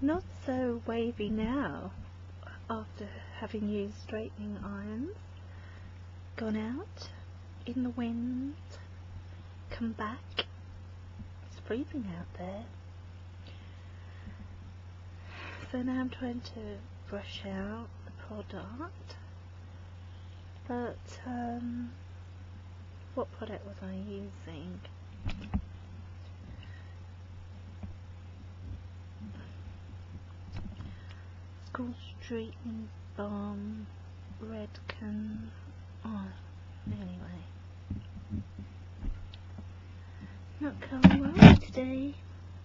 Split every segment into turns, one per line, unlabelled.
Not so wavy now, after having used straightening irons. Gone out in the wind, come back. It's freezing out there. So now I'm trying to brush out the product. But what product was I using? School Straightening Balm, Redken. Oh, anyway. Not going well today.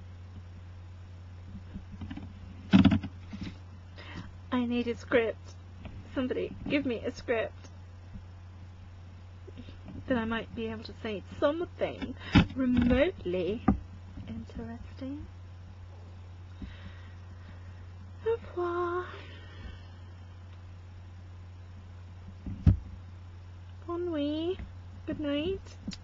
I need a script. Somebody give me a script. Then I might be able to say something remotely interesting. Au revoir. Bon nuit. Good night.